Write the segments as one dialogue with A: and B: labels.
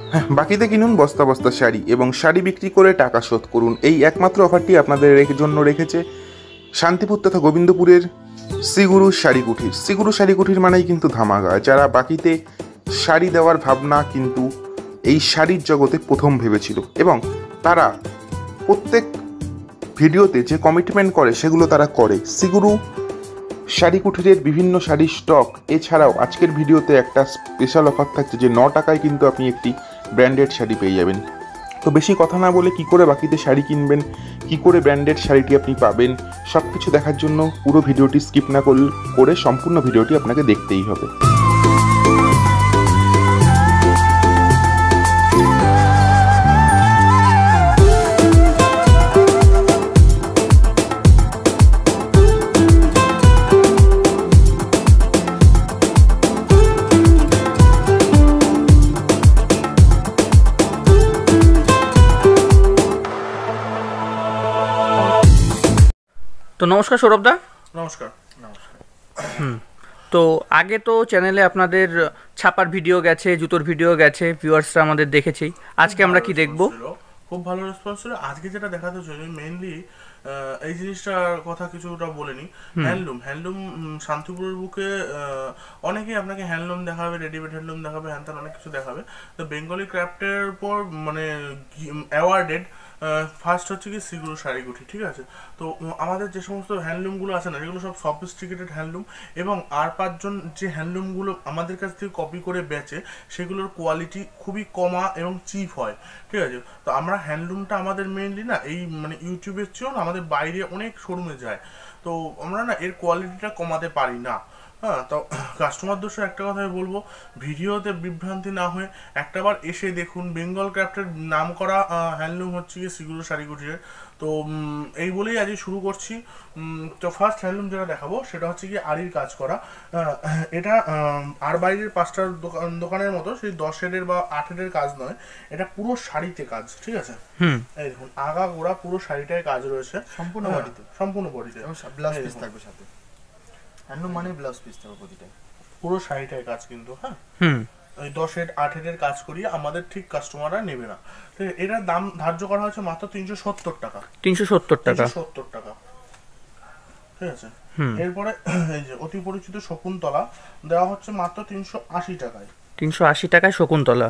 A: হ্যাঁ, বাকিতে কিনুন বস্তা বস্তা শাড়ি এবং শাড়ি বিক্রি করে টাকা শোধ করুন। এই একমাত্র অফারটি আপনাদের জন্য রেখেছে শান্তিপুর তথা গোবিন্দপুরের শ্রীগুরু শাড়ি কুঠির। শ্রীগুরু শাড়ি কুঠির মানেই কিন্তু ধামাকা। যারা বাকিতে শাড়ি দেওয়ার ভাবনা কিন্তু এই শাড়ির জগতে প্রথম ভেবেছিল এবং তারা প্রত্যেক ভিডিওতে যে কমিটমেন্ট করে সেগুলো তারা করে। শ্রীগুরু শাড়ি কুঠিরের বিভিন্ন শাড়ির স্টক এছাড়াও আজকের ভিডিওতে একটা স্পেশাল অফার থাকছে যে 9 টাকায় কিন্তু আপনি একটি ব্র্যান্ডেড শাড়ি পেয়ে যাবেন। তো বেশি কথা না বলে কী করে বাকিতে শাড়ি কিনবেন, কী করে ব্র্যান্ডেড শাড়িটি আপনি পাবেন, সব কিছু দেখার জন্য পুরো ভিডিওটি স্কিপ না করে সম্পূর্ণ ভিডিওটি আপনাকে দেখতেই হবে।
B: তো নমস্কার সৌরভদা।
C: নমস্কার।
B: তো আগে তো চ্যানেলে আপনাদের ছাপার ভিডিও গেছে, জুতোর ভিডিও গেছে, ভিউয়ার্সরা আমাদের দেখেছেই। আজকে আমরা কি দেখব?
C: খুব ভালো রেসপন্স ছিল। আজকে যেটা দেখাতে চলি মেইনলি এই জিনিসটার কথা কিছুটা বলে নিই। হ্যান্ডলুম শান্তিপুরের বুকে অনেকেই আপনাকে হ্যান্ডলুম দেখাবে, রেডিমেড হ্যান্ডলুম দেখাবে, হ্যান অনেক কিছু দেখাবে। তো বেঙ্গলি ক্রাফটের পর মানে অ্যাওয়ার্ডেড ফার্স্ট হচ্ছে কি শ্রীগুরু শাড়ি কুঠি, ঠিক আছে। তো আমাদের যে সমস্ত হ্যান্ডলুমগুলো আছে না, এগুলো সব সফিস্টিকেটেড হ্যান্ডলুম এবং আর 5 জন যে হ্যান্ডলুমগুলো আমাদের কাছ থেকে কপি করে বেচে সেগুলোর কোয়ালিটি খুবই কমা এবং চিপ হয়, ঠিক আছে। তো আমরা হ্যান্ডলুমটা আমাদের মেইনলি না এই মানে ইউটিউবের চেয়েও না আমাদের বাইরে অনেক শোরুমে যায়। তো আমরা না এর কোয়ালিটিটা কমাতে পারি না। হ্যাঁ, তো কাস্টমার দোষে একটা কথাই বলবো, ভিডিওতে বিভ্রান্তি না হয়ে একটাবার এসে দেখুন। বেঙ্গল ক্রাফটের নাম করা হ্যান্ডলুম হচ্ছে গিয়ে শ্রীগুরু শাড়ি কুঠিরের। তো এই বলেই আজকে শুরু করছি। তো ফার্স্ট হ্যান্ডলুম যেটা দেখাবো সেটা হচ্ছে গিয়ে আড়ির কাজ করা। এটা আর বাইরের 5টা দোকানের মতো সেই 10 বা 8 কাজ নয়, এটা পুরো শাড়িতে কাজ, ঠিক আছে। এই দেখুন আগা গোড়া পুরো শাড়িটায় কাজ রয়েছে সম্পূর্ণ বডিতে, সম্পূর্ণ বডিতে
D: ব্লাউজ পিস থাকবে সাথে। হ্যান্ডলুম মানে ব্লাউজ পিস থাকবে প্রতিটা,
C: পুরো শাড়িটায় কাজ কিন্তু। হ্যাঁ, ওই 10-8 কাজ করিয়ে আমাদের ঠিক কাস্টমাররা নেবে না। তো এটার দাম ধার্য করা হয়েছে মাত্র 370 টাকা।
B: 370 টাকা,
C: 370 টাকা, ঠিক আছে। এরপরে এই যে অতি পরিচিত শকুন্তলা দেওয়া হচ্ছে মাত্র 380 টাকায়।
B: 380 টাকায় শকুন্তলা।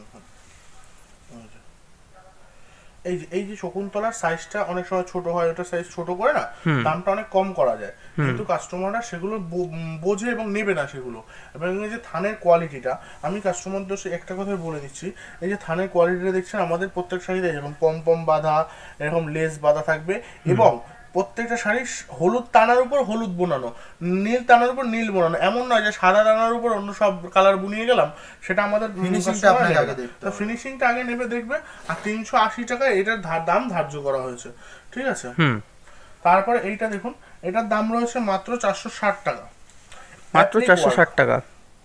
C: এই যে শকুন্তলার সাইজটা অনেক সময় ছোট হয়, ওটা সাইজ ছোট করে না দামটা অনেক কম করা যায়, কিন্তু কাস্টমাররা সেগুলো বোঝে এবং নেবে না সেগুলো। এবং এই যে থানের কোয়ালিটিটা আমি কাস্টমারদের একটা কথাই বলে দিচ্ছি, এই যে থানের কোয়ালিটিটা দেখছেন আমাদের প্রত্যেক শাড়িতে যেমন পম বাঁধা, এরকম লেস বাঁধা থাকবে এবং প্রত্যেকটা শাড়ি হলুদ টানার উপর হলুদ বোনানো, নীল টানার উপর নীল বোনানো। এমন নয় যে সাদা টানার উপর অন্য সব কালার বুনিয়ে গেলাম, সেটা আমাদের ফিনিশিংটা আগে নেবে দেখবে। আর 380 টাকায় এটার দাম ধার্য করা হয়েছে, ঠিক আছে। তারপরে এইটা দেখুন, এটার দাম রয়েছে মাত্র 460 টাকা,
B: মাত্র 460 টাকা।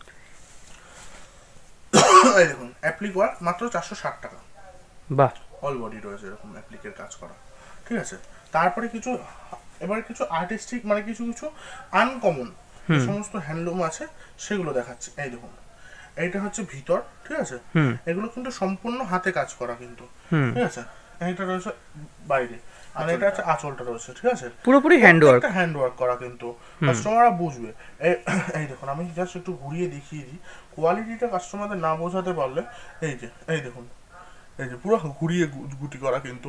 C: এই দেখুন অ্যাপ্লিক ওয়ার্ক মাত্র 460 টাকা।
B: বাহ,
C: অল বডি রয়েছে এরকম অ্যাপ্লিকের কাজ করা, ঠিক আছে। তারপরে এবারে কিছু আর্টিস্টিক মানে কিছু আনকমন সমস্ত হ্যান্ডলুম আছে সেগুলো দেখাচ্ছি। এই দেখুন এইটা হচ্ছে ভিতর, ঠিক আছে। এগুলো কিন্তু সম্পূর্ণ হাতে কাজ করা কিন্তু, ঠিক আছে। এইটা রয়েছে বাইরে, মানে এটা হচ্ছে আঁচলটা রয়েছে, ঠিক আছে।
B: পুরোপুরি
C: হ্যান্ড ওয়ার্ক করা কিন্তু কাস্টমাররা বুঝবে। এই দেখুন আমি জাস্ট একটু ঘুরিয়ে দেখিয়ে দিই, কোয়ালিটিটা কাস্টমারদের না বোঝাতে পারলে এই দেখুন এই যে পুরো ঘুরিয়ে গুটি করা কিন্তু।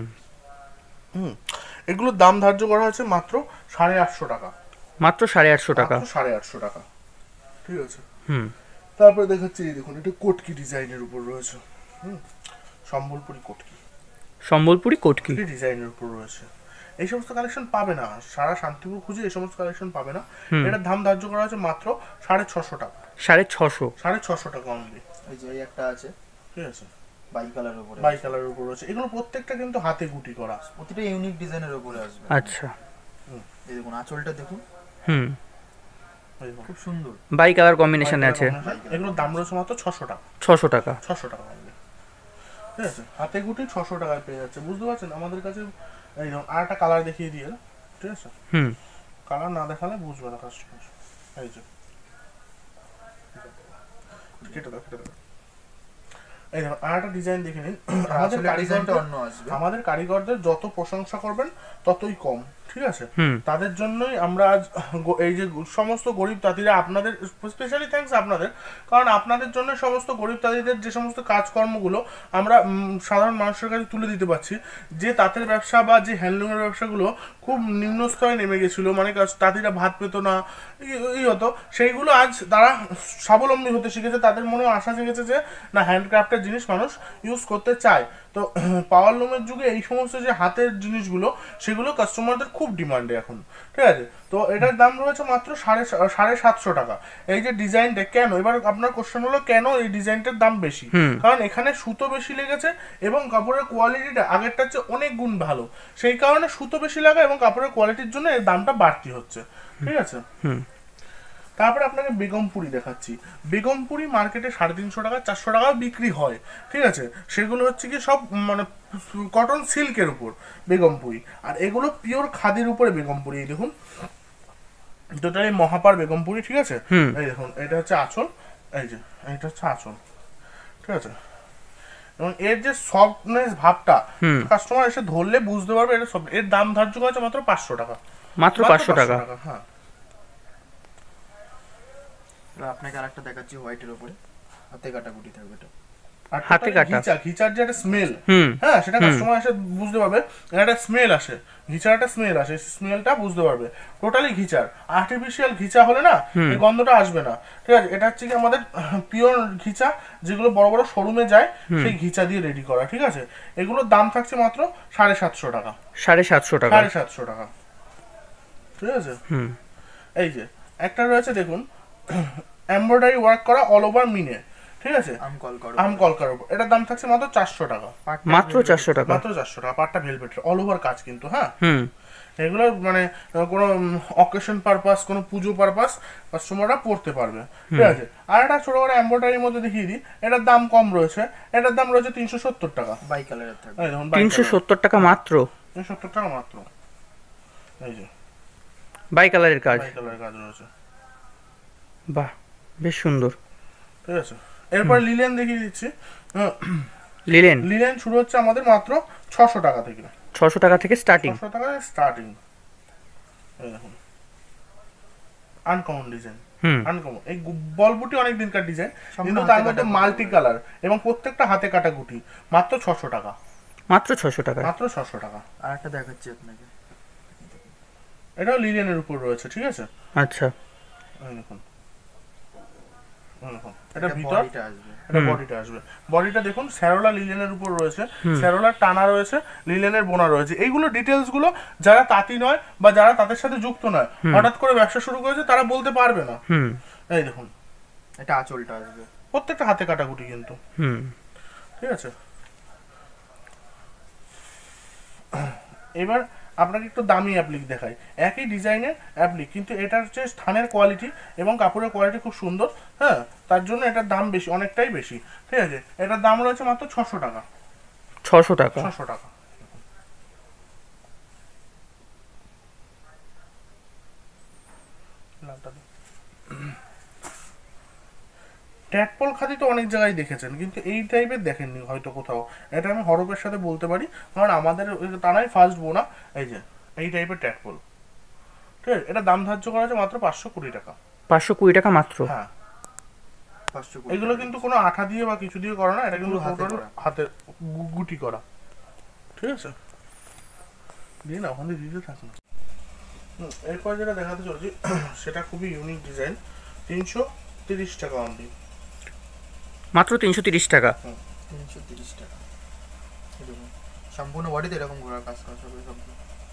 C: এগুলোর দাম ধার্য করা হয়েছে মাত্র 850 টাকা,
B: মাত্র 850 টাকা,
C: 850 টাকা, ঠিক আছে। তারপরে দেখাচ্ছি এই দেখুন এটা কোটকি ডিজাইনের উপর রয়েছে, সম্বলপুরি কোটকি ডিজাইনের উপর রয়েছে। এই সমস্ত কালেকশন পাবে না, সারা শান্তিপুর খুঁজে এই সমস্ত কালেকশন পাবে না। এটার দাম ধার্য করা হয়েছে মাত্র 650 টাকা, 650 টাকা অনলি।
D: এই যে একটা আছে,
C: ঠিক আছে,
D: বাই কালারের উপর
C: রয়েছে। এগুলো প্রত্যেকটা কিন্তু হাতে গুটি করা,
D: প্রতিটা ইউনিক ডিজাইনের উপরে আসবে।
B: আচ্ছা,
D: এই দেখুন আঁচলটা দেখুন, খুব সুন্দর
B: বাই কালার কম্বিনেশনে আছে।
C: এগুলোর দাম রয়েছে মাত্র 600 টাকা,
B: 600 টাকা,
C: 600 টাকা অনলি, ঠিক আছে। হাতে গুটি 600 টাকায় পেয়ে যাচ্ছে, বুঝতে পারছেন। আমাদের কাছে এই আর একটা কালার দেখিয়ে দিয়ে, ঠিক আছে। কালার না দেখালে বুঝবে না কাস্টমার। এই যে কেটে দাও, এই দেখুন আর একটা ডিজাইন দেখে নিন।
D: আসলে ডিজাইনটা অন্য আসবে।
C: আমাদের কারিগরদের যত প্রশংসা করবেন ততই কম, ঠিক আছে?
B: হুম।
C: তাদের জন্যই আমরা আজ এই যে সমস্ত গরিব তাঁতিরা, আপনাদের স্পেশালি থ্যাঙ্কস আপনাদের, কারণ আপনাদের জন্য সমস্ত গরিব তাঁতিদের যে সমস্ত কাজকর্মগুলো আমরা সাধারণ মানুষের কাছে তুলে দিতে পারছি। যে তাঁতের ব্যবসা বা যে হ্যান্ডলুমের ব্যবসাগুলো খুব নিম্ন স্তরে নেমে গেছিলো, মানে তাঁতিরা ভাত পেতো না, এই হতো, সেইগুলো আজ তারা স্বাবলম্বী হতে শিখেছে। তাদের মনে আশা জেগেছে যে না, হ্যান্ডক্রাফটের জিনিস মানুষ ইউজ করতে চায়। তো পাওয়ার লুমের যুগে এই সমস্ত যে হাতের জিনিসগুলো সেগুলো কাস্টমারদের খুব ডিমান্ডে এখন, ঠিক আছে? তো এটার দাম রয়েছে মাত্র 750 টাকা। এই যে ডিজাইনটা কেন, এবার আপনার কোশ্চেন হলো কেন এই ডিজাইনটার দাম বেশি? কারণ এখানে সুতো বেশি লেগেছে এবং কাপড়ের কোয়ালিটিটা আগেরটার চেয়ে অনেক গুণ ভালো, সেই কারণে সুতো বেশি লাগা এবং কাপড়ের কোয়ালিটির জন্য এর দামটা বাড়তি হচ্ছে, ঠিক আছে? তারপরে আপনাকে বেগমপুরি দেখাচ্ছি। বেগমপুরি মার্কেটে 350 টাকা 400 টাকা বিক্রি হয়, ঠিক আছে? সেগুলো হচ্ছে কি সব মানে কটন সিল্কের উপর বেগমপুরি, আর এগুলো পিওর খাদির উপরে বেগমপুরি। এই দেখুন টোটালি মহাপার বেগমপুরি, ঠিক আছে? এই দেখুন এটা হচ্ছে আঁচল, এই যে এটা হচ্ছে আঁচল, ঠিক আছে? এবং এর যে সফটনেস ভাবটা কাস্টমার এসে ধরলে বুঝতে পারবে এটা সফট। এর দাম ধার্য করা আছে মাত্র 500 টাকা।
B: মাত্র 500 টাকা।
C: হ্যাঁ।
D: আপনাকে আরেকটা দেখাচ্ছি হোয়াইটের উপরে হাতে কাটা গুটি থাকবে এটা।
C: হাতে কাটা ঘিচার যে একটা স্মেল, হ্যাঁ সেটা কাস্টমার এসে বুঝতে পারবে। একটা স্মেল আসে, ঘিচার একটা স্মেল আসে, স্মেলটা বুঝতে পারবে। টোটালি ঘিচার, আর্টিফিশিয়াল ঘিচা হলে না এই গন্ধটা আসবে না, ঠিক আছে? এটা হচ্ছে কি আমাদের পিওর ঘিচা, যেগুলো বড় বড় শোরুমে যায় সেই ঘিচা দিয়ে রেডি করা, ঠিক আছে? এগুলোর দাম থাকছে মাত্র 750 টাকা।
B: 750 টাকা।
C: 750 টাকা, ঠিক আছে? এই যে একটা রয়েছে দেখুন, এমব্রয়ডারি ওয়ার্ক করা অল ওভার মিনে, ঠিক আছে? আম কলকার উপর, এটার দাম থাকছে মাত্র 400 টাকা।
B: মাত্র 400 টাকা।
C: মাত্র 400 টাকা। পাটটা ভেলভেটের অল ওভার কাজ কিন্তু, হ্যাঁ। এগুলো মানে কোনো অকেশন পারপাস, কোনো পুজো পারপাস কাস্টমাররা পড়তে পারবে, ঠিক আছে? আর একটা ছোট করে এমব্রয়ডারির মধ্যে দেখিয়ে দিই, এটার দাম কম রয়েছে, এটার দাম রয়েছে 370 টাকা।
D: বাই কালারের থাকবে।
C: এই দেখুন
B: 370 টাকা মাত্র।
C: 370 টাকা মাত্র। এই যে
B: বাই কালারের কাজ,
C: বাই কালারের কাজ রয়েছে।
B: বাহ, বেশ সুন্দর,
C: ঠিক আছে? এরপর লিলেন দেখিয়ে দিচ্ছি। লিলেন শুরু হচ্ছে আমাদের মাত্র 600 টাকা থেকে।
B: 600 টাকা থেকে স্টার্টিং।
C: 600 টাকা স্টার্টিং। এই দেখুন আনকমন ডিজাইন, আনকমন। এই বল বুটি অনেক দিনকার ডিজাইন, কিন্তু তার মধ্যে মাল্টি কালার এবং প্রত্যেকটা হাতে কাটা গুটি। মাত্র 600 টাকা।
B: মাত্র 600 টাকা।
C: মাত্র 600 টাকা।
D: আর একটা দেখাচ্ছি আপনাকে,
C: এটাও লিলেনের উপর রয়েছে, ঠিক আছে?
B: আচ্ছা,
C: এই দেখুন এটা ভিতর, এটা বডিটা আসবে। বডিটা দেখুন স্যারোলা লিলেনের উপর রয়েছে, স্যারোলার টানা রয়েছে, লিলেনের বোনা রয়েছে। এইগুলো ডিটেলস গুলো যারা তাঁতি নয় বা যারা তাদের সাথে যুক্ত নয়, হঠাৎ করে ব্যবসা শুরু করেছে, তারা বলতে পারবে না। এই দেখুন
D: এটা আঁচলটা আসবে,
C: প্রত্যেকটা হাতে কাটাকুটি কিন্তু, ঠিক আছে? এবার আপনাকে একটু দামি অ্যাপ্লিক দেখাই। একই ডিজাইনের অ্যাপ্লিক, কিন্তু এটার যে স্থানের কোয়ালিটি এবং কাপড়ের কোয়ালিটি খুব সুন্দর, হ্যাঁ, তার জন্য এটার দাম বেশি, অনেকটাই বেশি, ঠিক আছে? এটার দাম রয়েছে মাত্র 600 টাকা।
B: 600 টাকা।
C: 600 টাকা। ট্যাটপল খাদি তো অনেক জায়গায় দেখেছেন, কিন্তু এই টাইপের দেখেননি হয়তো কোথাও। এটা আমি হরফের সাথে বলতে পারি, কারণ আমাদের তারাই ফার্স্ট বোনা। এই যে এই টাইপের ট্যাটপল, ঠিক আছে? এটা দাম ধার্য করা আছে মাত্র 520 টাকা।
B: 520 টাকা মাত্র।
C: হ্যাঁ, এগুলো কিন্তু কোনো আঠা দিয়ে বা কিছু দিয়ে করা না, এটা কিন্তু হাতে গুটি করা, ঠিক আছে? দিয়ে না ওখানে দিতে থাকুন। এরপর যেটা দেখাতে চলছি সেটা খুবই ইউনিক ডিজাইন, 330 টাকা অনলি।
B: মাত্র 330 টাকা।
D: 330 টাকা। সম্পূর্ণ বডিতে এরকম ঘোরা কাজ করা হবে সম্পূর্ণ।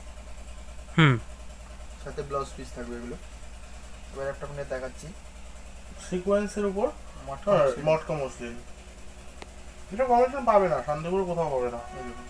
D: সাথে ব্লাউজ পিস থাকবে এগুলো। এবার একটা আপনাদের দেখাচ্ছি
C: সিকোয়েন্সের উপর মটকা মসলিন। এটা কমিশন পাবে না, শান্তিপুর কোথাও পাবে না।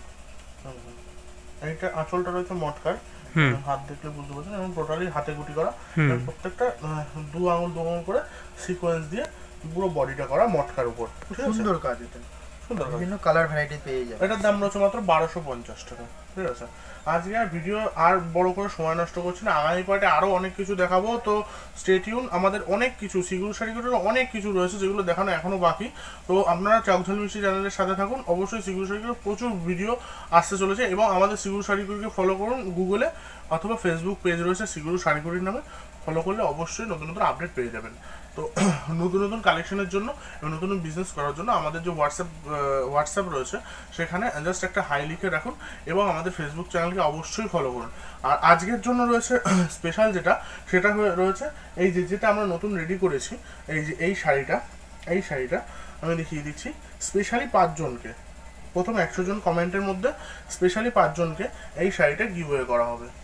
C: এইটা আঁচলটা রয়েছে মটকার, হাত দেখলে বুঝতে পারছেন, এবং টোটালি হাতে গুটি করা। প্রত্যেকটা 2 আঙুল করে সিকোয়েন্স দিয়ে পুরো বডিটা করা মটকার উপর।
D: সুন্দর কাজ, এটা সুন্দর বিভিন্ন কালার ভ্যারাইটি পেয়ে যাবে।
C: এটার দাম রয়েছে মাত্র 1250 টাকা। ঠিক আছে, আজকে আর ভিডিও আর বড় করে সময় নষ্ট করছি না, আগামী পার্টে আরও অনেক কিছু দেখাবো। তো স্টে টিউন, আমাদের অনেক কিছু সিগুরু শাড়িগুলোর অনেক কিছু রয়েছে যেগুলো দেখানো এখনও বাকি। তো আপনারা চকঝাল মিষ্টি চ্যানেলের সাথে থাকুন, অবশ্যই সিগুরু শাড়িগুলোর প্রচুর ভিডিও আসতে চলেছে। এবং আমাদের সিগুরু শাড়িগুলিকে ফলো করুন গুগলে, অথবা ফেসবুক পেজ রয়েছে সিগুরু শাড়িগুলির নামে, ফলো করলে অবশ্যই নতুন নতুন আপডেট পেয়ে যাবেন। তো নতুন নতুন কালেকশনের জন্য এবং নতুন নতুন বিজনেস করার জন্য আমাদের যে হোয়াটসঅ্যাপ রয়েছে সেখানে জাস্ট একটা হাই লিখে রাখুন, এবং আমাদের ফেসবুক চ্যানেলকে অবশ্যই ফলো করুন। আর আজকের জন্য রয়েছে স্পেশাল যেটা, সেটা রয়েছে এই যেটা আমরা নতুন রেডি করেছি, এই শাড়িটা আমি দেখিয়ে দিচ্ছি। স্পেশালি 5 জনকে, প্রথম 100 জন কমেন্টের মধ্যে স্পেশালি 5 জনকে এই শাড়িটা গিভওয়ে করা হবে।